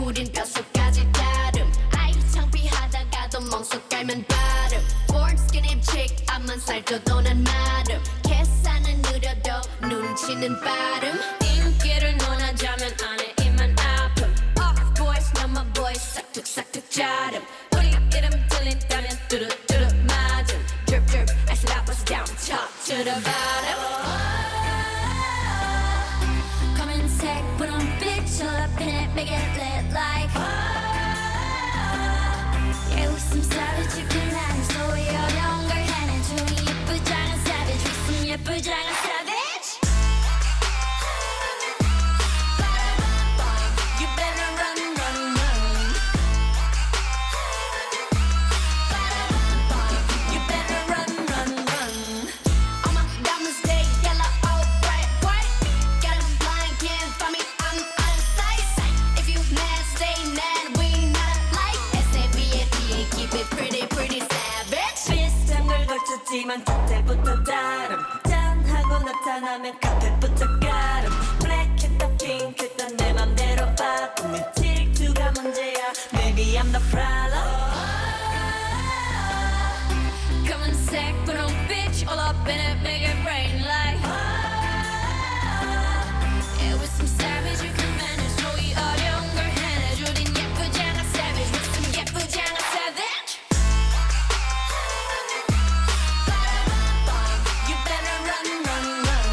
우린 뼛속까지 다름 아이 창피하다가도 멍석 깔면 발음 Born skinny chick 앞만 살쪄도 난 마름 계산은 느려도 눈치는 빠름 인기를 논하자면 안에 입만 아픔 Off boys, not my boys 싹둑싹둑 자름 우리 이름 들린다면 뚜루뚜루 맞음 Drip drip, I said I was down top to the bottom 검은색 분홍 빛 all up in it, make it lit like Yeah, 웃음 savage, you can have 소리 어려운 걸 해내줘 예쁘장한 savage, 웃음 예쁘장한 savage You better run, run, run You better run, run, run All my diamonds, they yellow, all bright, white Got 'em blind, can't find me, I'm out of sight If you mad, stay mad, we not alike S-A-B-A-B-A, keep it pretty, pretty savage 비슷한 걸 걸쳤지만 겉에부터 다름 짠하고 나타나면 카페부터 가름 블랙했다 핑크했다 내 맘대로 바꿈 네 질투가 문제야 Maybe I'm the problem 검은색 분홍 빛 all up in it, make it rain like Yeah, with some savage you can manage 소리 어려운 걸 해내줘 우린 예쁘장한 savage with some 예쁘장한 savage You better run, run, run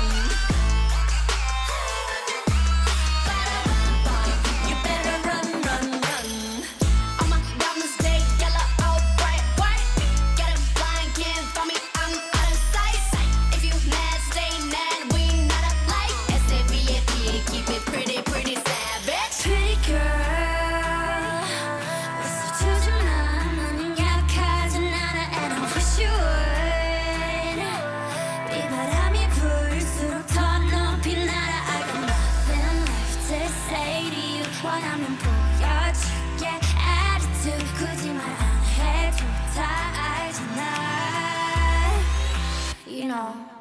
You better run, run, run All my diamonds, they yellow, all bright, white Got 'em blind, can't find me, I'm out of sight If you mad, stay mad, we not alike S-A-B-A-B-A, keep it pretty, pretty savage Pretty girl 웃어 주지마 너는 약하진 않아 and I wish you would 비바람이 불수록 더 높이 날아 I got nothing left to say to you 원하면 보여줄게 attitude 굳이 말 안 해도 다 알잖아 You know